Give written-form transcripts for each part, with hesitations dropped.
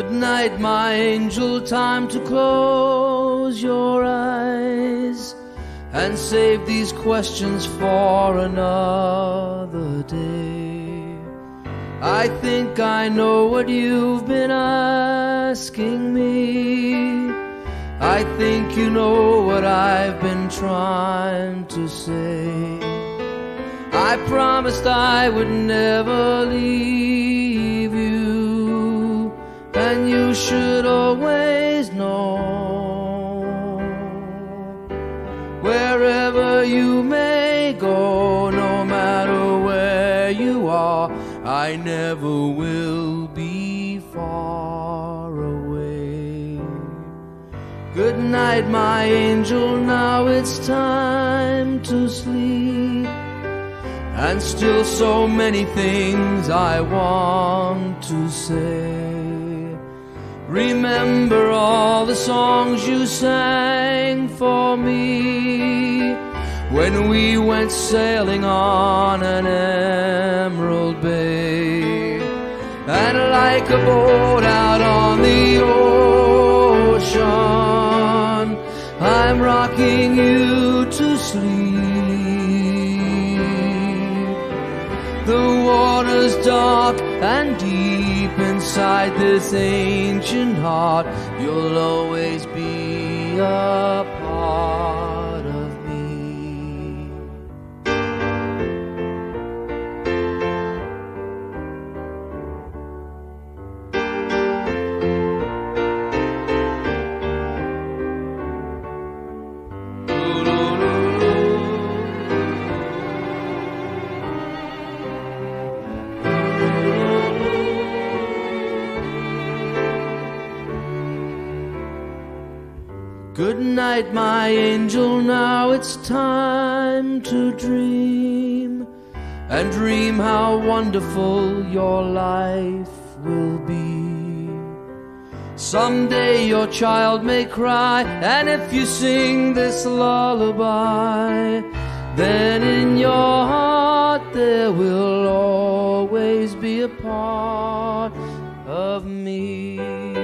Good night, my angel, time to close your eyes and save these questions for another day. I think I know what you've been asking me. I think you know what I've been trying to say. I promised I would never leave you, and you should always know, wherever you may go, no matter where you are, I never will be far away. Good night, my angel, now it's time to sleep, and still so many things I want to say. Remember all the songs you sang for me when we went sailing on an emerald bay. And like a boat out on the ocean, I'm rocking you to sleep. The water's dark and deep inside this ancient heart. You'll always be a part of me. Good night, my angel, now it's time to dream, and dream how wonderful your life will be. Someday your child may cry, and if you sing this lullaby, then in your heart there will always be a part of me.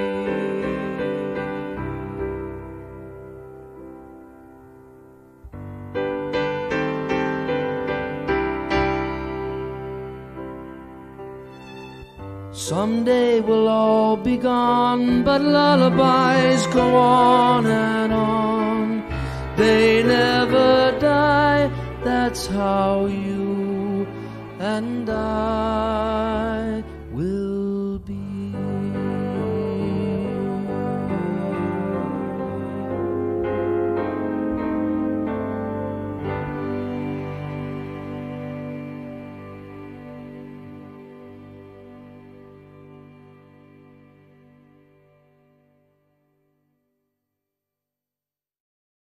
Someday we'll all be gone, but lullabies go on and on. They never die, that's how you and I